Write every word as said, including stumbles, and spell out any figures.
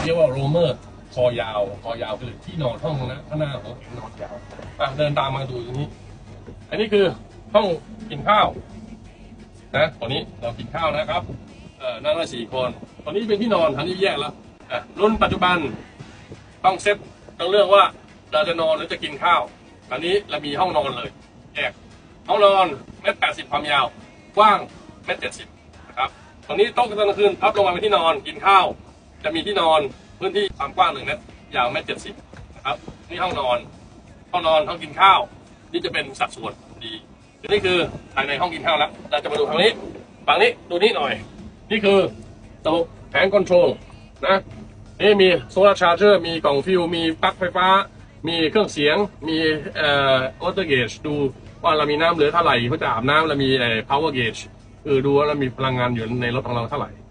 เรียกว่าโรเมอร์คอยาวคอยาวคือที่นอนห้องนะข้างหน้าของนอนยาวอ่ะเดินตามมาดูตรงนี้อันนี้คือห้องกินข้าวนะตอนนี้เรากินข้าวนะครับเอ่อนั่งได้สี่คนตอนนี้เป็นที่นอนอันนี้แยกแล้วอ่ะรุ่นปัจจุบันต้องเซตต้องเลือกว่าเราจะนอนหรือจะกินข้าวอันนี้เรามีห้องนอนเลยแยกห้องนอนเมตรแปดสิบความยาวกว้างเมตรเจ็ดสิบนะครับตรงนี้โต๊ะกลางคืนพับลงมาเป็นที่นอนกินข้าวจะมีที่นอนพื้นที่ความกว้างหนึ่งเมตรยาวเมตรเจ็ดสิบนะครับนี่ห้องนอนห้องนอนห้องกินข้าวนี่จะเป็นสัดส่วนดีนี่คือภายในห้องกินข้าวแล้วเราจะมาดูทางนี้ฝั่งนี้ดูนี่หน่อยนี่คือระบบแผงคอนโทรลนะนี่มีโซลาร์ชาร์เจอร์มีกล่องฟิวมีปลั๊กไฟฟ้ามีเครื่องเสียงมีเอ่อวอเตอร์เกจดูว่าเรามีน้ำเหลือเท่าไหร่เพื่อจะอาบน้ำเรามีเอ่อ power gauge คือดูว่าเรามีพลังงานอยู่ในรถของเราเท่าไหร่